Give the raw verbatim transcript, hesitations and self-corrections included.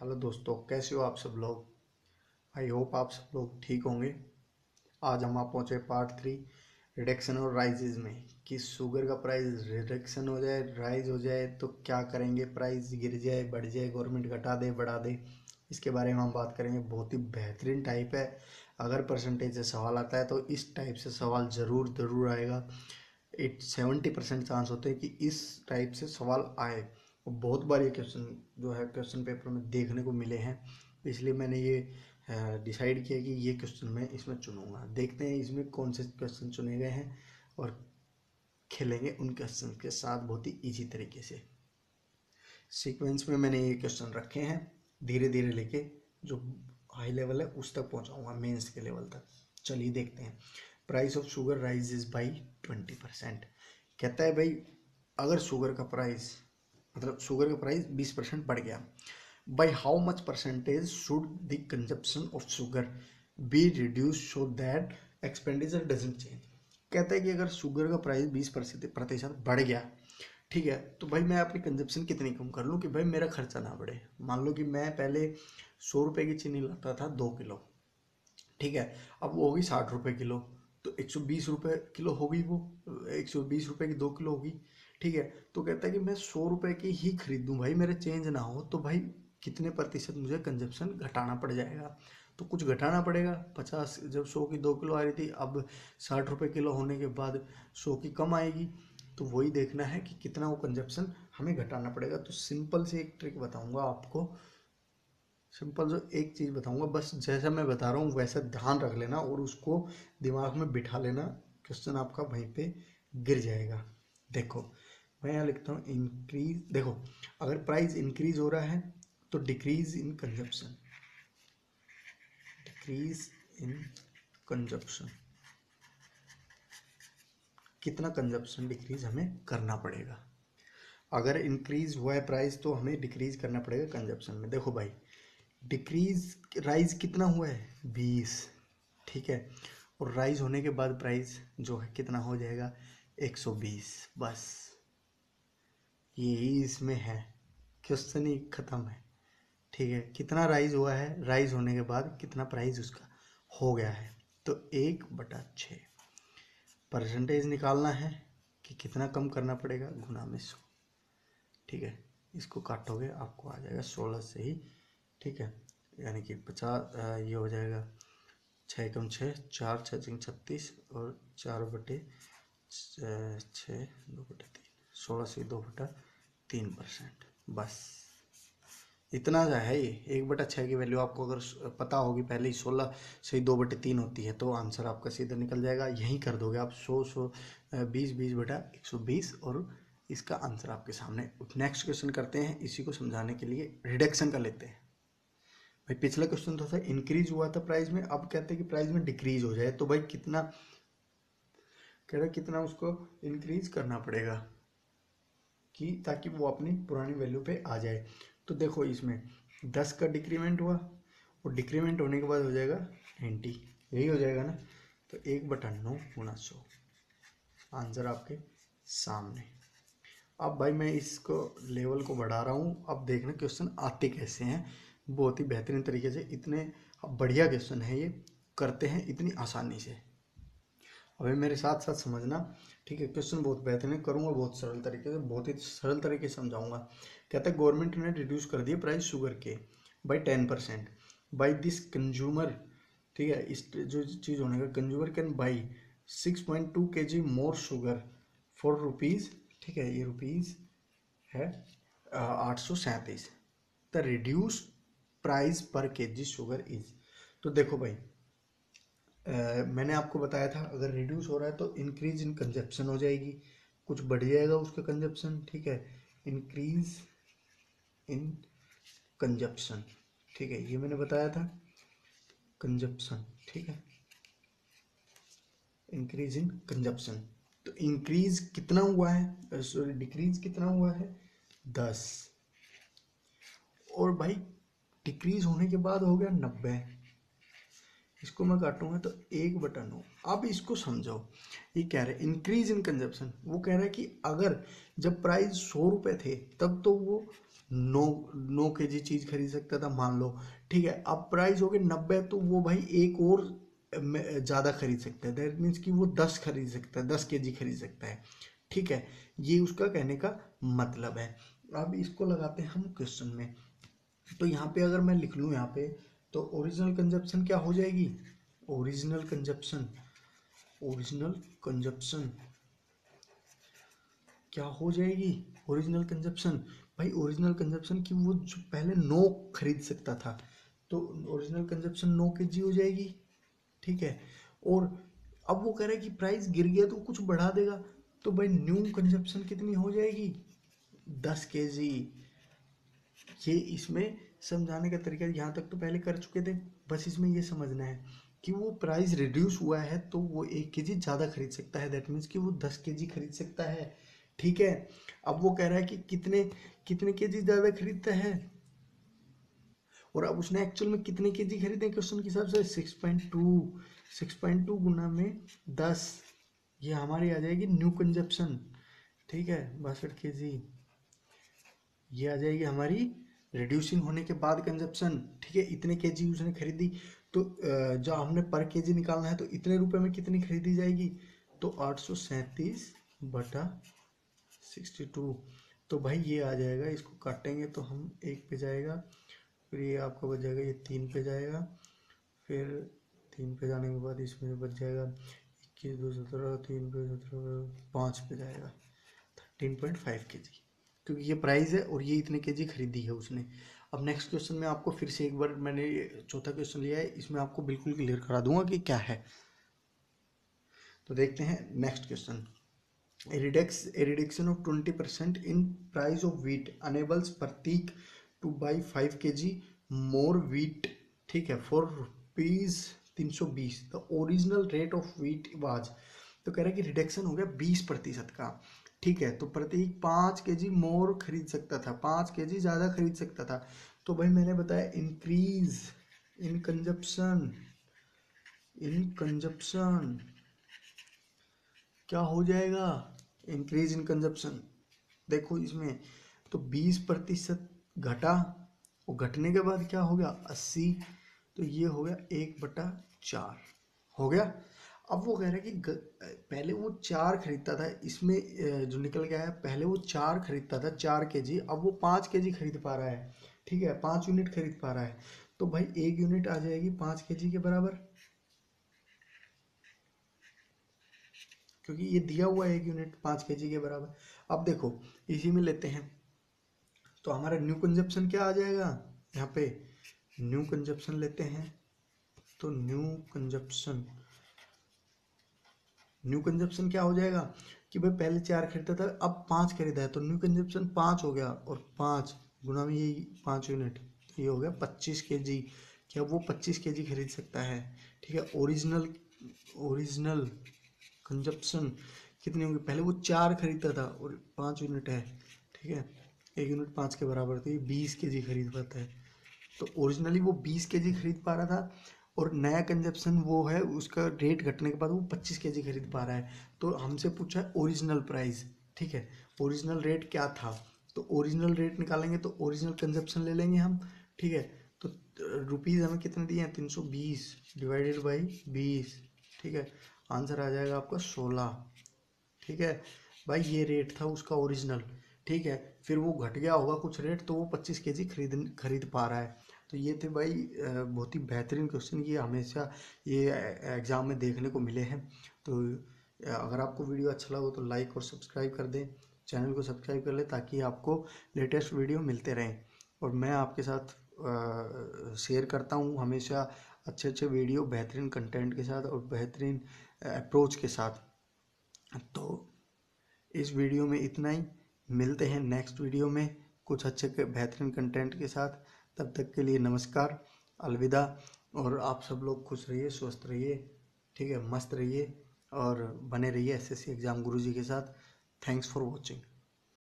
Hello दोस्तों, कैसे हो आप सब लोग। आई होप आप सब लोग ठीक होंगे। आज हम आप पहुंचे पार्ट थ्री रिडक्शन और राइजेज में कि शुगर का प्राइस रिडक्शन हो जाए, राइज हो जाए तो क्या करेंगे, प्राइस गिर जाए, बढ़ जाए, गवर्नमेंट घटा दे, बढ़ा दे। इसके बारे में हम बात करेंगे। बहुत ही बेहतरीन टाइप है। अगर परसेंटेज से सवाल आता है तो इस टाइप से सवाल ज़रूर ज़रूर आएगा। एट सेवेंटी परसेंट चांस होते हैं कि इस टाइप से सवाल आए। और बहुत बार ये क्वेश्चन जो है क्वेश्चन पेपर में देखने को मिले हैं, इसलिए मैंने ये डिसाइड किया कि ये क्वेश्चन मैं इसमें चुनूंगा। देखते हैं इसमें कौन से क्वेश्चन चुने गए हैं और खेलेंगे उन क्वेश्चन के साथ बहुत ही ईजी तरीके से। सीक्वेंस में मैंने ये क्वेश्चन रखे हैं, धीरे धीरे लेके जो हाई लेवल है उस तक पहुंचाऊंगा, मेंस के लेवल तक। चलिए देखते हैं। Price of sugar rises by twenty percent. कहता है भाई, अगर शुगर का प्राइस मतलब शुगर का प्राइस बीस परसेंट बढ़ गया, by how much percentage should the consumption of sugar be reduce so that expenditure doesn't change. कहता है कि अगर शुगर का प्राइस बीस प्रतिशत बढ़ गया, ठीक है, तो भाई मैं अपनी कंजप्शन कितनी कम कर लूँ कि भाई मेरा खर्चा ना बढ़े। मान लो कि मैं पहले सौ रुपये की चीनी लाता था दो किलो, ठीक है, अब वो होगी साठ रुपये किलो, तो एक सौ बीस रुपये किलो होगी, वो एक सौ बीस रुपये की दो किलो होगी, ठीक है। तो कहता है कि मैं सौ रुपये की ही खरीदूँ भाई, मेरे चेंज ना हो, तो भाई कितने प्रतिशत मुझे कंजप्शन घटाना पड़ जाएगा। तो कुछ घटाना पड़ेगा। पचास जब सौ की दो किलो आ रही थी, अब साठ रुपये किलो होने के बाद सौ की कम आएगी, तो वही देखना है कि कितना वो कंजप्शन हमें घटाना पड़ेगा। तो सिंपल से एक ट्रिक बताऊंगा आपको, सिंपल जो एक चीज़ बताऊंगा, बस जैसा मैं बता रहा हूँ वैसा ध्यान रख लेना और उसको दिमाग में बिठा लेना। क्वेश्चन आपका वहीं पे गिर जाएगा। देखो मैं यहाँ लिखता हूँ इंक्रीज। देखो, अगर प्राइस इंक्रीज हो रहा है तो decrease in consumption, decrease in consumption, कितना कंजप्शन डिक्रीज हमें करना पड़ेगा। अगर इंक्रीज हुआ है प्राइस तो हमें डिक्रीज करना पड़ेगा कंजप्शन में। देखो भाई, डिक्रीज राइज कितना हुआ है बीस, ठीक है, और राइज होने के बाद प्राइस जो है कितना हो जाएगा एक सौ बीस। बस यही इसमें है, क्वेश्चन ही खत्म है। ठीक है, कितना राइज हुआ है, राइज होने के बाद कितना प्राइस उसका हो गया है, तो एक बटा छः। परसेंटेज निकालना है कि कितना कम करना पड़ेगा, गुना में सौ, ठीक है। इसको काटोगे आपको आ जाएगा सोलह से ही, ठीक है, यानी कि पचास, ये हो जाएगा छः कम छः, चार छः जिंग छत्तीस और चार बटे छः दो बटे तीन, सोलह से दो बटा तीन परसेंट। बस इतना जो है, ये एक बटा छः की वैल्यू आपको अगर पता होगी पहले ही, सोलह से दो बटे तीन होती है, तो आंसर आपका सीधा निकल जाएगा। यहीं कर दोगे आप सौ सौ बीस बीस बटा एक सौ बीस और इसका आंसर आपके सामने। नेक्स्ट क्वेश्चन करते हैं, इसी को समझाने के लिए रिडक्शन का लेते हैं। भाई पिछला क्वेश्चन तो था इंक्रीज हुआ था प्राइस में, अब कहते हैं कि प्राइस में डिक्रीज हो जाए, तो भाई कितना कह रहा है, कितना उसको इंक्रीज करना पड़ेगा कि ताकि वो अपनी पुरानी वैल्यू पे आ जाए। तो देखो इसमें दस का डिक्रीमेंट हुआ और डिक्रीमेंट होने के बाद हो जाएगा नाइन्टी, यही हो जाएगा ना। तो एक बटा नौ गुना सौ, आंसर आपके सामने। अब भाई मैं इसको लेवल को बढ़ा रहा हूँ, अब देखना क्वेश्चन आते कैसे हैं, बहुत ही बेहतरीन तरीके से। इतने बढ़िया क्वेश्चन है ये, करते हैं इतनी आसानी से। अभी मेरे साथ साथ समझना, ठीक है। क्वेश्चन बहुत बेहतरीन करूँगा, बहुत सरल तरीके से, बहुत ही सरल तरीके से समझाऊंगा। कहता है गवर्नमेंट ने रिड्यूस कर दिए प्राइस शुगर के by ten percent by this consumer, ठीक है, इस जो चीज़ होने का, consumer can buy six point two K G more sugar for rupees, ठीक है, ये रुपीज़ है आठ सौ सैंतीस। द रिड्यूस प्राइस पर के जी शुगर इज। तो देखो भाई, Uh, मैंने आपको बताया था अगर रिड्यूस हो रहा है तो इंक्रीज इन कंजप्शन हो जाएगी, कुछ बढ़ जाएगा उसका कंजप्शन, ठीक है, इंक्रीज इन कंजप्शन, ठीक है, ये मैंने बताया था कंजप्शन, ठीक है, इंक्रीज इन कंजप्शन। तो इंक्रीज कितना हुआ है, सॉरी डिक्रीज कितना हुआ है दस, और भाई डिक्रीज होने के बाद हो गया नब्बे, इसको मैं काटूंगा तो एक बटा नौ। अब इसको समझो, ये कह रहे हैं इंक्रीज इन कंजप्शन, वो कह रहा है कि अगर जब प्राइस सौ रुपये थे तब तो वो नौ नौ के जी चीज़ खरीद सकता था मान लो, ठीक है। अब प्राइस हो गए नब्बे, तो वो भाई एक और ज़्यादा खरीद सकता है, दैट मीन्स कि वो दस खरीद सकता है, दस के जी खरीद सकता है, ठीक है। ये उसका कहने का मतलब है। अब इसको लगाते हैं हम क्वेश्चन में। तो यहाँ पे अगर मैं लिख लूँ यहाँ पे, तो ओरिजिनल कंजप्शन क्या हो जाएगी, ओरिजिनल कंजप्शन, ओरिजिनल कंजप्शन क्या हो जाएगी, ओरिजिनल कंजप्शन, भाई ओरिजिनल कंजप्शन की वो जो पहले नौ खरीद सकता था, तो ओरिजिनल कंजप्शन नौ के जी हो जाएगी, ठीक है। और अब वो कह रहा है कि प्राइस गिर गया तो कुछ बढ़ा देगा, तो भाई न्यू कंजप्शन कितनी हो जाएगी, दस के जी। ये इसमें समझाने का तरीका, यहाँ तक तो पहले कर चुके थे, बस इसमें ये समझना है कि वो प्राइस रिड्यूस हुआ है तो वो एक के जी ज़्यादा खरीद सकता है, दैट मीन्स कि वो दस के जी खरीद सकता है, ठीक है। अब वो कह रहा है कि कितने कितने के जी ज़्यादा खरीदता है, और अब उसने एक्चुअल में कितने के जी खरीदे क्वेश्चन के हिसाब से, six point two, six point two गुना में दस, ये हमारी आ जाएगी न्यू कंजप्शन, ठीक है, बासठ के जी। ये आ जाएगी हमारी रिड्यूसिंग होने के बाद कंजप्शन, ठीक है। इतने के जी उसने खरीदी, तो जो हमने पर के जी निकालना है, तो इतने रुपए में कितनी खरीदी जाएगी, तो आठ सौ सैंतीस बटा सिक्सटी टू, तो भाई ये आ जाएगा, इसको काटेंगे तो हम एक पे जाएगा, फिर ये आपका बच जाएगा, ये तीन पे जाएगा, फिर तीन पे जाने के बाद इसमें बच जाएगा इक्कीस दो सत्रह, तीन पे सत्रह, पाँच पे जाएगा थर्टीन पॉइंट फाइव के जी, क्योंकि ये प्राइस है और ये इतने के जी खरीदी है उसने। अब नेक्स्ट क्वेश्चन में आपको फिर से एक बार, मैंने चौथा क्वेश्चन लिया है, इसमें आपको बिल्कुल क्लियर करा दूंगा कि क्या है। तो देखते हैं next question. A reduction, a reduction of twenty percent in price of wheat enables Pratik to buy five kilograms more wheat, ठीक है, for rupees तीन सौ बीस, the original rate of wheat was, तो कह रहा है कि रिडक्शन हो गया बीस प्रतिशत का, ठीक है। तो प्रतीक पाँच के जी मोर खरीद सकता था, पाँच के जी ज़्यादा खरीद सकता था, तो भाई मैंने बताया increase in consumption, in consumption क्या हो जाएगा, इंक्रीज इन कंजप्शन। देखो इसमें तो बीस प्रतिशत घटा, वो घटने के बाद क्या हो गया अस्सी, तो ये हो गया एक बटा चार हो गया। अब वो कह रहा है कि पहले वो चार खरीदता था, इसमें जो निकल गया है, पहले वो चार खरीदता था चार के जी, अब वो पाँच के जी खरीद पा रहा है, ठीक है, पाँच यूनिट खरीद पा रहा है, तो भाई एक यूनिट आ जाएगी पाँच के जी के बराबर, क्योंकि ये दिया हुआ है एक यूनिट पाँच के जी के बराबर। अब देखो इसी में लेते हैं, तो हमारा न्यू कंजप्शन क्या आ जाएगा, यहाँ पे न्यू कंजप्शन लेते हैं, तो न्यू कंजप्शन, न्यू कंजप्शन क्या हो जाएगा कि भाई पहले चार खरीदा था अब पाँच खरीदा है, तो न्यू कंजप्शन पाँच हो गया, और पाँच गुना में ये पाँच यूनिट, तो ये हो गया पच्चीस के जी, क्या वो पच्चीस के जी खरीद सकता है, ठीक है। ओरिजिनल ओरिजिनल कंजप्शन कितनी होगी, पहले वो चार खरीदता था और पाँच यूनिट है, ठीक है, एक यूनिट पाँच के बराबर, तो ये बीस के जी खरीद पाता है, तो ओरिजिनली वो बीस के जी खरीद पा रहा था, और नया कंजप्शन वो है उसका रेट घटने के बाद वो पच्चीस के जी खरीद पा रहा है। तो हमसे पूछा है ओरिजिनल प्राइस, ठीक है, ओरिजिनल रेट क्या था, तो ओरिजिनल रेट निकालेंगे तो ओरिजिनल कंजप्शन ले लेंगे हम, ठीक है। तो रुपीज़ हमें कितने दिए हैं, तीन सौ बीस डिवाइडेड बाई बीस, ठीक है, आंसर आ जाएगा आपका सोलह, ठीक है। भाई ये रेट था उसका ओरिजिनल, ठीक है, फिर वो घट गया होगा कुछ रेट, तो वो पच्चीस के जी खरीद खरीद पा रहा है। तो ये थे भाई बहुत ही बेहतरीन क्वेश्चन, ये हमेशा ये एग्ज़ाम में देखने को मिले हैं। तो अगर आपको वीडियो अच्छा लगा तो लाइक और सब्सक्राइब कर दें, चैनल को सब्सक्राइब कर लें, ताकि आपको लेटेस्ट वीडियो मिलते रहें, और मैं आपके साथ शेयर करता हूँ हमेशा अच्छे अच्छे वीडियो बेहतरीन कंटेंट के साथ और बेहतरीन अप्रोच के साथ। तो इस वीडियो में इतना ही, मिलते हैं नेक्स्ट वीडियो में कुछ अच्छे बेहतरीन कंटेंट के साथ। तब तक के लिए नमस्कार, अलविदा, और आप सब लोग खुश रहिए, स्वस्थ रहिए, ठीक है, मस्त रहिए और बने रहिए एसएससी एग्ज़ाम गुरुजी के साथ। Thanks for watching.